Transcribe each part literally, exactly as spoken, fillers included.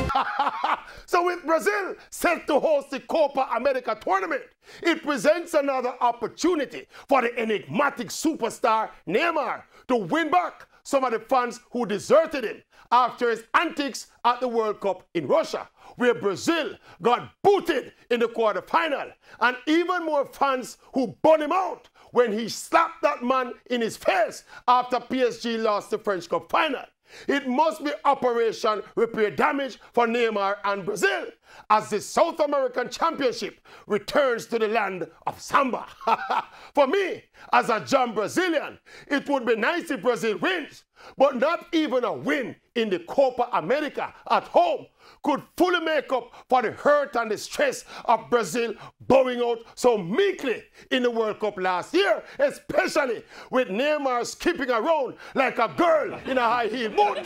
So with Brazil set to host the Copa America tournament, it presents another opportunity for the enigmatic superstar Neymar to win back some of the fans who deserted him after his antics at the World Cup in Russia, where Brazil got booted in the quarterfinal, and even more fans who burned him out when he slapped that man in his face after P S G lost the French Cup final. It must be Operation Repair Damage for Neymar and Brazil as the South American Championship returns to the land of samba. For me, as a John Brazilian, it would be nice if Brazil wins, but not even a win in the Copa America at home could fully make up for the hurt and the stress of Brazil bowing out so meekly in the World Cup last year, especially with Neymar skipping around like a girl in a high-heel boot.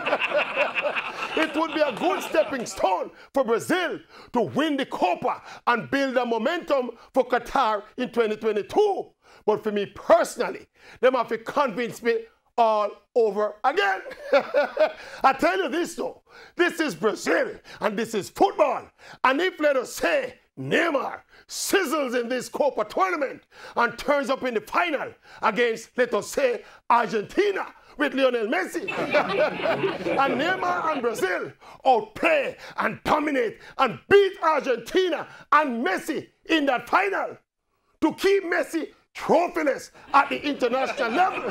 It would be a good stepping stone for Brazil to win the Copa and build a momentum for Qatar in twenty twenty-two. But for me personally, they have to convince me all over again. I tell you this though, this is Brazil and this is football. And if, let us say, Neymar sizzles in this Copa tournament and turns up in the final against, let us say, Argentina with Lionel Messi, and Neymar and Brazil outplay and dominate and beat Argentina and Messi in that final to keep Messi trophyless at the international level,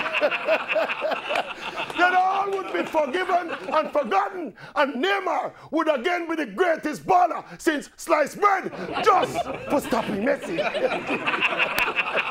then all would be forgiven and forgotten, and Neymar would again be the greatest baller since sliced bread, just for stopping Messi.